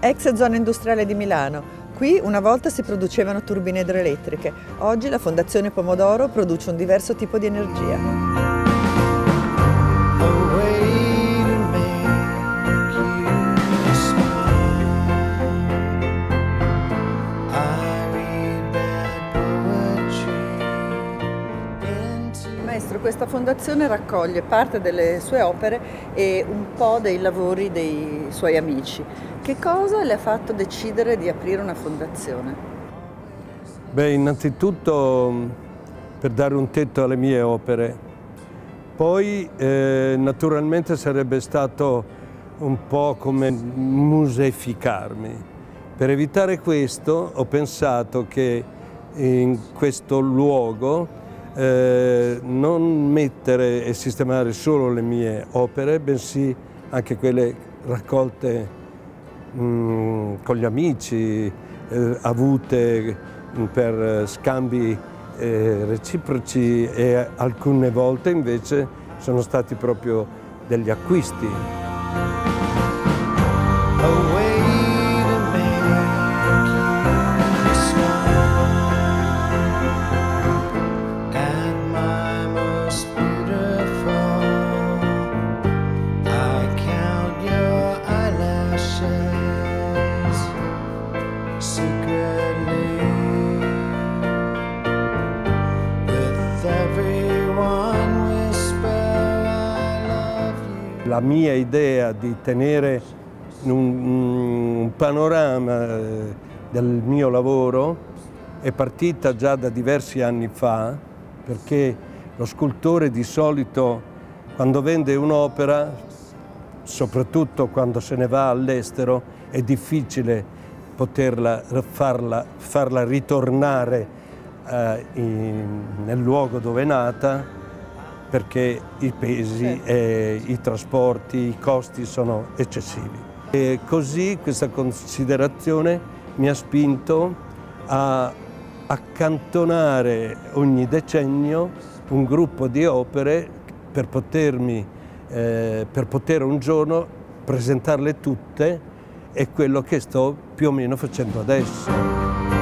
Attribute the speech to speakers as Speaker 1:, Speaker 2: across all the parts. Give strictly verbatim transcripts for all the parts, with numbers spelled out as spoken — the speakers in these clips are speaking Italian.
Speaker 1: Ex zona industriale di Milano. Qui una volta si producevano turbine idroelettriche, oggi la Fondazione Pomodoro produce un diverso tipo di energia. Maestro, questa fondazione raccoglie parte delle sue opere e un po' dei lavori dei suoi amici. Che cosa le ha fatto decidere di aprire una fondazione?
Speaker 2: Beh, innanzitutto per dare un tetto alle mie opere. Poi eh, naturalmente sarebbe stato un po' come museificarmi. Per evitare questo ho pensato che in questo luogo Eh, non mettere e sistemare solo le mie opere, bensì anche quelle raccolte mh, con gli amici, eh, avute per scambi eh, reciproci, e alcune volte invece sono stati proprio degli acquisti. La mia idea di tenere un, un panorama del mio lavoro è partita già da diversi anni fa, perché lo scultore di solito quando vende un'opera, soprattutto quando se ne va all'estero, è difficile poterla farla, farla ritornare eh, in, nel luogo dove è nata, perché i pesi, e i trasporti, i costi sono eccessivi. E così questa considerazione mi ha spinto a accantonare ogni decennio un gruppo di opere per potermi, eh, per poter un giorno presentarle tutte, è quello che sto più o meno facendo adesso.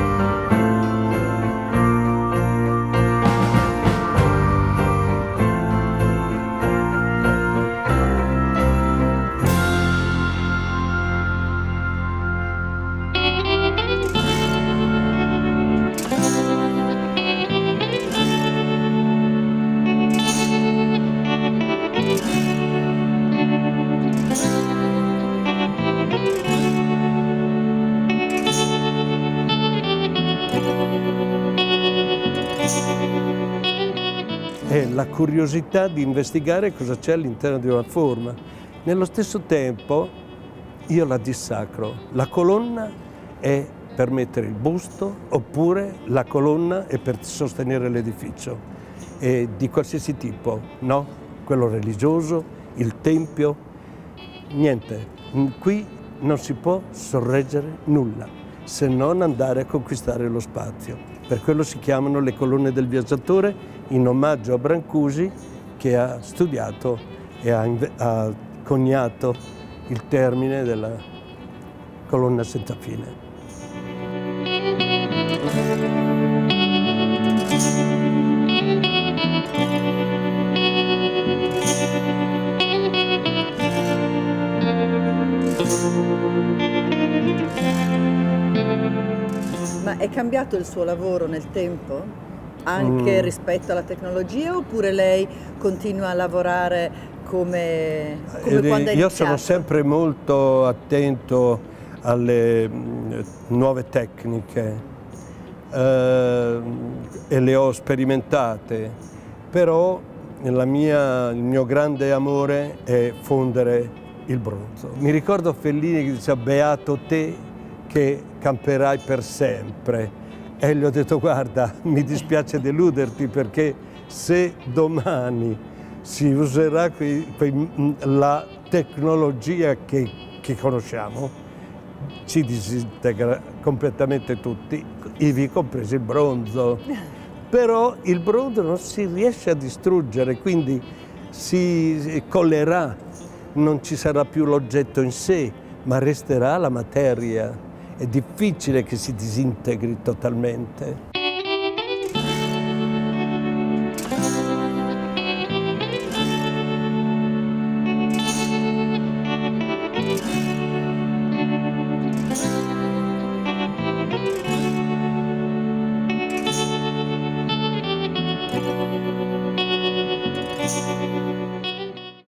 Speaker 2: È la curiosità di investigare cosa c'è all'interno di una forma. Nello stesso tempo io la dissacro. La colonna è per mettere il busto, oppure la colonna è per sostenere l'edificio. E di qualsiasi tipo, no? Quello religioso, il tempio, niente. Qui non si può sorreggere nulla, se non andare a conquistare lo spazio. Per quello si chiamano le colonne del viaggiatore, in omaggio a Brancusi, che ha studiato e ha, ha coniato il termine della colonna senza fine.
Speaker 1: Ma è cambiato il suo lavoro nel tempo? Anche mm. rispetto alla tecnologia, oppure lei continua a lavorare come, come
Speaker 2: eh,
Speaker 1: quando è iniziato?
Speaker 2: Io sono sempre molto attento alle nuove tecniche eh, e le ho sperimentate, però la mia, il mio grande amore è fondere il bronzo. Mi ricordo Fellini che diceva "beato te che camperai per sempre". E gli ho detto "guarda, mi dispiace deluderti, perché se domani si userà qui, qui, la tecnologia che, che conosciamo, ci disintegra completamente tutti, ivi compreso il bronzo". Però il bronzo non si riesce a distruggere, quindi si collerà, non ci sarà più l'oggetto in sé, ma resterà la materia. È difficile che si disintegri totalmente.